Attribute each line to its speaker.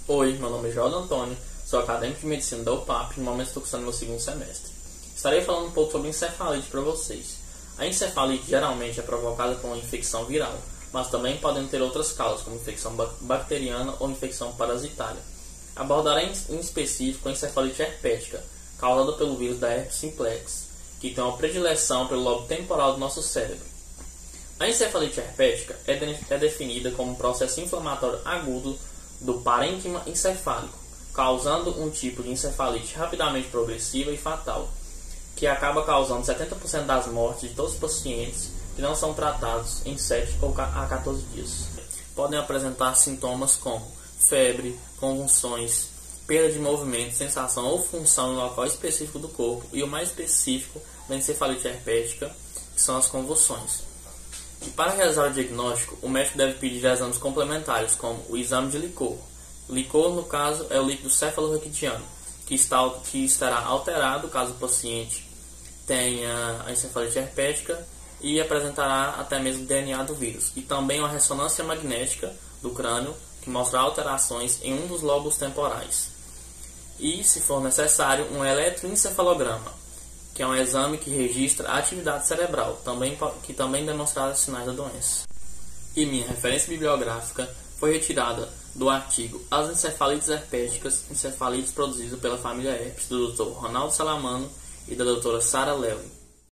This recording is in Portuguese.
Speaker 1: Oi, meu nome é Jordan Antônio, sou acadêmico de medicina da UPAP e no momento estou cursando meu segundo semestre. Estarei falando um pouco sobre encefalite para vocês. A encefalite geralmente é provocada por uma infecção viral, mas também podem ter outras causas, como infecção bacteriana ou infecção parasitária. Abordarei em específico a encefalite herpética, causada pelo vírus da herpes simplex, que tem uma predileção pelo lobo temporal do nosso cérebro. A encefalite herpética é definida como um processo inflamatório agudo do parênquima encefálico, causando um tipo de encefalite rapidamente progressiva e fatal, que acaba causando 70% das mortes de todos os pacientes que não são tratados em 7 ou a 14 dias. Podem apresentar sintomas como febre, convulsões, perda de movimento, sensação ou função em local específico do corpo e o mais específico da encefalite herpética, que são as convulsões. E para realizar o diagnóstico, o médico deve pedir exames complementares, como o exame de licor. Licor, no caso, é o líquido cefalorraquidiano, que estará alterado caso o paciente tenha a encefalite herpética e apresentará até mesmo DNA do vírus. E também uma ressonância magnética do crânio, que mostra alterações em um dos lobos temporais. E, se for necessário, um eletroencefalograma, que é um exame que registra a atividade cerebral, que também demonstra sinais da doença. E minha referência bibliográfica foi retirada do artigo As Encefalites Herpéticas, encefalites produzidas pela família herpes, do Dr. Ronaldo Salamano e da doutora Sara Lely.